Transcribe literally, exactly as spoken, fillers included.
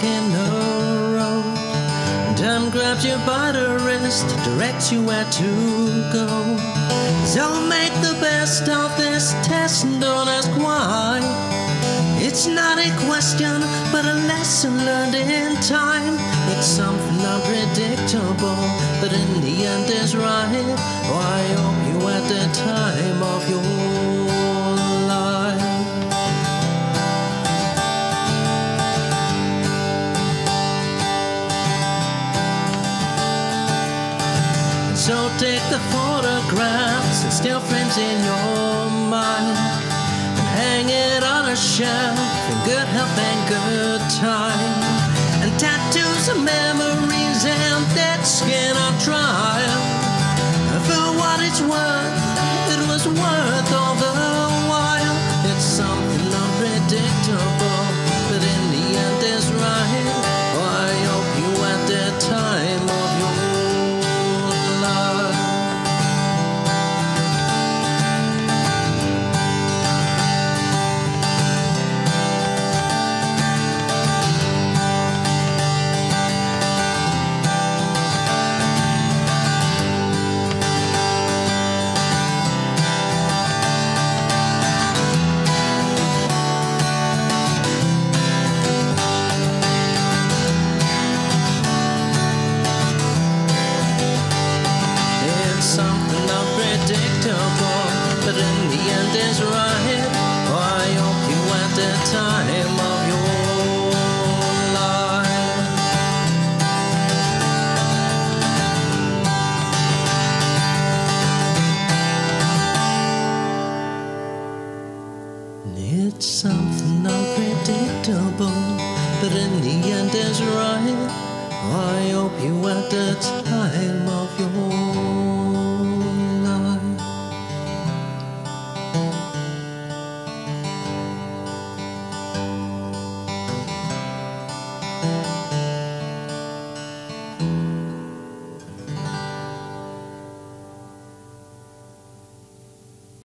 in the road. Time grabs you by the wrist, directs you where to go. So make the best of this test and don't ask why. It's not a question, but a lesson learned in time. It's something unpredictable, but in the end is right. Oh, I hope you at the time of your life. So take the photographs and still frames in your mind, and hang it on a shelf in good health and good time. And tattoos of memories and dead skin on trial. For what it's worth, it was worth all the while. It's something unpredictable, but in the end is right. Oh, I hope you at the time of your life. Something unpredictable, but in the end is right. Oh, I hope you at the time of your life. It's something unpredictable, but in the end is right. Oh, I hope you at the time of